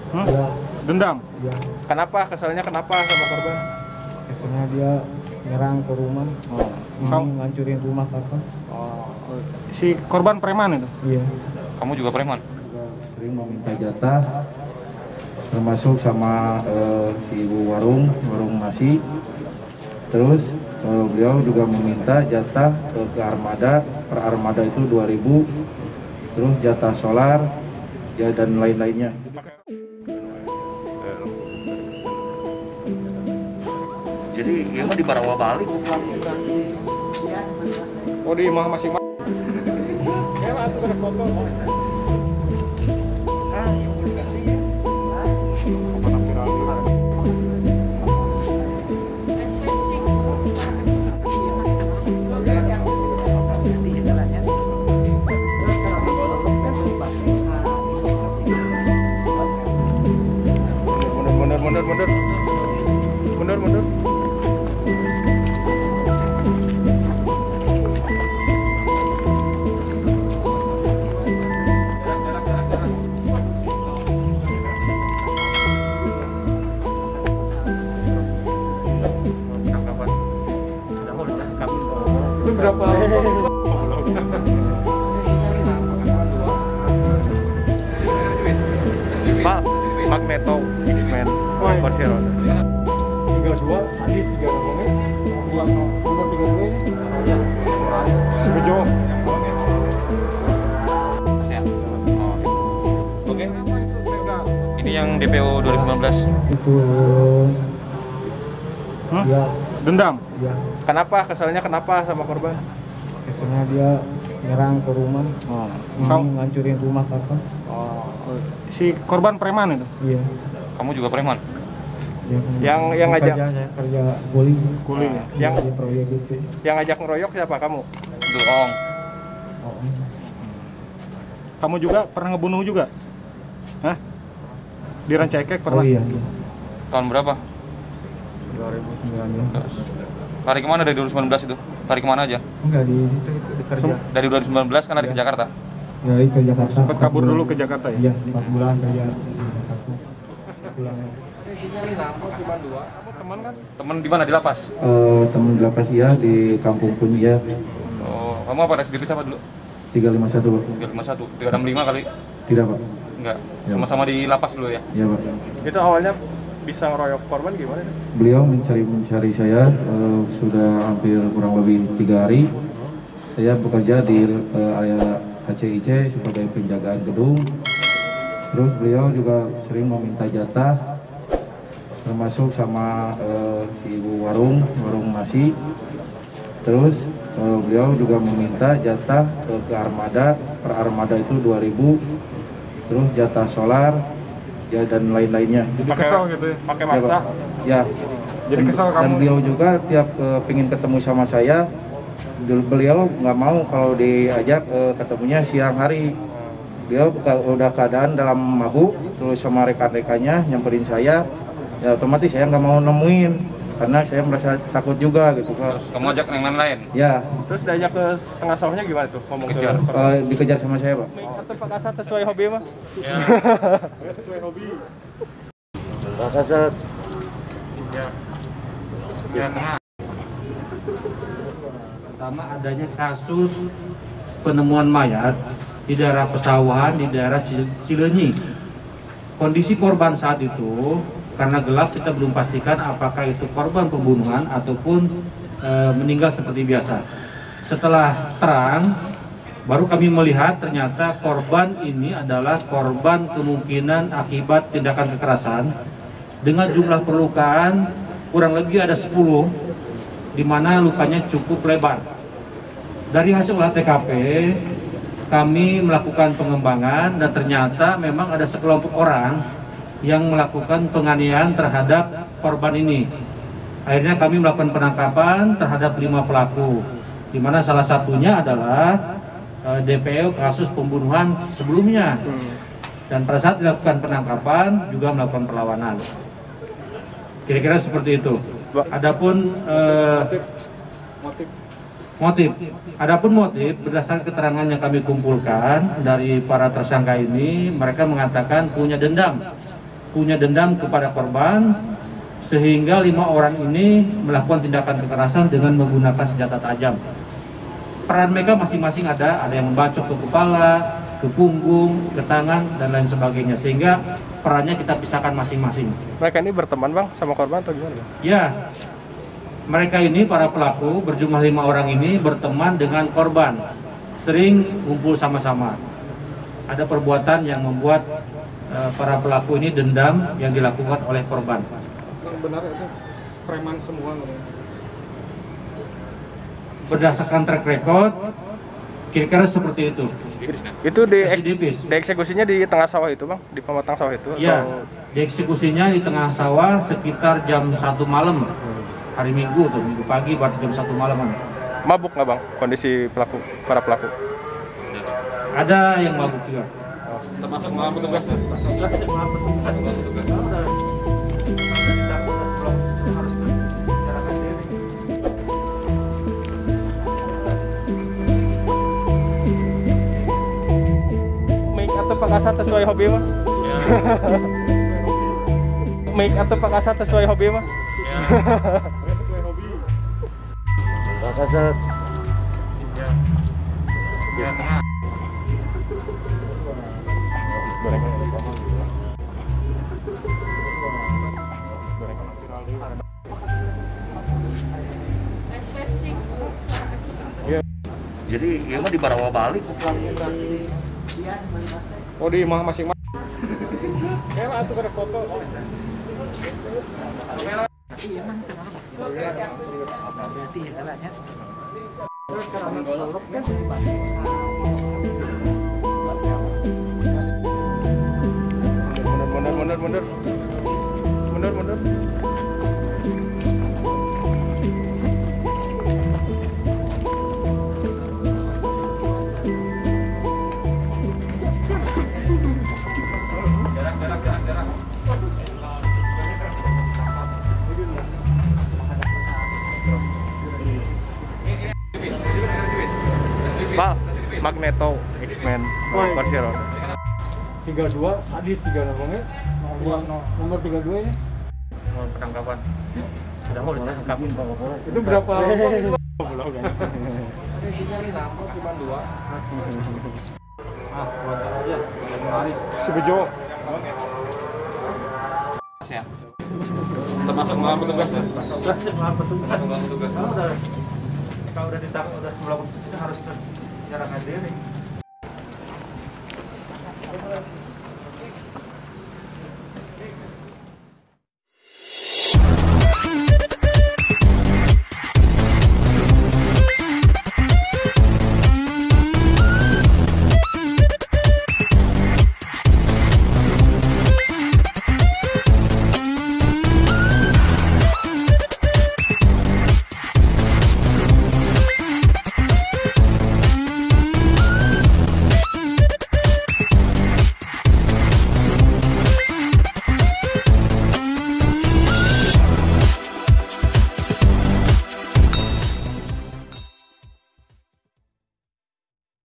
Ya, Dendam? ya. Kenapa? Kesalnya kenapa sama korban? Kesannya dia nyerang ke rumah, mau ngancurin rumah kakak. Si korban preman itu? Iya. Kamu juga preman? Juga sering meminta jatah, termasuk sama si ibu warung nasi. Terus beliau juga meminta jatah ke armada, per armada itu 2.000, terus jatah solar ya dan lain-lainnya. Jadi ini mah di Barawa Bali. Oh, di imah masing-masing. Ya, atuh beres foto. Mundur. Itu berapa? Pak, Magneto X-Men versi roda. Tinggal 2, sadis 3 ngomongnya. 2 nomor 3 ngomongnya. Sebejo. Siap. Oke. Ini yang DPO 2019. Itu ya, Dendam? ya. Kenapa? Kesalnya kenapa sama korban? Kesannya dia nyerang ke rumah, mau ngancurin rumah kakak. Si korban preman itu? Iya. Kamu juga preman? Yang ngajak saya kerja kuli. Kuli. Yang di proyek itu. Yang ngajak ngeroyok siapa? Kamu? Doong. Oh. Kamu juga pernah ngebunuh juga? Hah? Di Rancaikek pernah? Oh iya. Tahun berapa? 2019. Lari kemana dari 2019 itu? Lari kemana aja? Enggak di situ di kerja. Dari 2019 kan lari ke Jakarta? Dari ke Jakarta. Sempat kabur dulu ke Jakarta ya? Iya, 4 bulan kerja di Jakarta. Pulang. Teman kan? Temen di mana? Di lapas? Temen di lapas ya di Kampung Punja Oh, kamu apa residivis apa dulu? 351 Pak. 351, 365 kali? Tidak Pak. Enggak, Ya. sama-sama di lapas dulu ya? Iya Pak. Itu awalnya bisa ngeroyok korban gimana? Beliau mencari saya sudah hampir kurang lebih 3 hari. Saya bekerja di area HCIC sebagai penjagaan gedung. Terus beliau juga sering meminta jatah, termasuk sama si ibu warung nasi. Terus beliau juga meminta jatah ke armada, per armada itu 2.000, terus jatah solar ya dan lain-lainnya. Jadi kesal gitu ya? Pakai maksa? Ya. Jadi kesal kamu? Dan beliau juga tiap pengen ketemu sama saya, beliau nggak mau kalau diajak ketemunya siang hari. Beliau udah keadaan dalam mabuk, terus sama rekan-rekannya nyamperin saya, ya otomatis saya nggak mau nemuin karena saya merasa takut juga gitu. Terus kamu ajak yang lain? Ya. Terus diajak ke tengah sawahnya gimana tuh? Ngomong Kejar. Dikejar sama saya Pak. Atau Pak Kasat sesuai hobi mah? Ya. Sesuai hobi. Pak Kasat. Pertama adanya kasus penemuan mayat di daerah pesawahan di daerah Cileunyi. Kondisi korban saat itu karena gelap kita belum pastikan apakah itu korban pembunuhan ataupun meninggal seperti biasa. Setelah terang baru kami melihat ternyata korban ini adalah korban kemungkinan akibat tindakan kekerasan dengan jumlah perlukaan kurang lebih ada 10, di mana lukanya cukup lebar. Dari hasil olah TKP, kami melakukan pengembangan dan ternyata memang ada sekelompok orang yang melakukan penganiayaan terhadap korban ini. Akhirnya kami melakukan penangkapan terhadap 5 pelaku, di mana salah satunya adalah DPO kasus pembunuhan sebelumnya. Dan pada saat dilakukan penangkapan juga melakukan perlawanan. Kira-kira seperti itu. Adapun motif berdasarkan keterangan yang kami kumpulkan dari para tersangka ini, mereka mengatakan punya dendam punya dendam kepada korban, sehingga 5 orang ini melakukan tindakan kekerasan dengan menggunakan senjata tajam. Peran mereka masing-masing ada yang membacok ke kepala, ke punggung, ke tangan, dan lain sebagainya, sehingga perannya kita pisahkan masing-masing. Mereka ini berteman bang sama korban atau gimana? Ya, mereka ini para pelaku berjumlah 5 orang ini berteman dengan korban, sering kumpul sama-sama. Ada perbuatan yang membuat para pelaku ini dendam yang dilakukan oleh korban. Benar itu preman semua. Berdasarkan track record, kira-kira seperti itu. Itu Residipis. dieksekusinya di tengah sawah itu bang, di pematang sawah itu? Ya, atau... dieksekusinya di tengah sawah sekitar jam 1 malam. Hari Minggu tuh, Minggu pagi buat jam 1 malaman. Mabuk nggak bang kondisi para pelaku? Ada yang mabuk juga. Termasuk malam petugas kan? Make atau pakasat sesuai hobi mah? Ya. Make atau pakasat sesuai hobi mah? Ya. Pakasat. Ya. Jadi ya mah di Barawa balik pelaku berarti. Oh di mah masing-masing. Kayak tuh ada foto. Mundur. Pak, Magneto X-Men versi roda. 32 sadis 3 namanya. Nomor 32 ya. Mau penangkapan. Sudah mau ditangkap. Itu berapa? Si Bejo. Ya. Termasuk malam petugas kan? Kalau udah ditangkap, udah melakukan itu harus menyerahkan diri.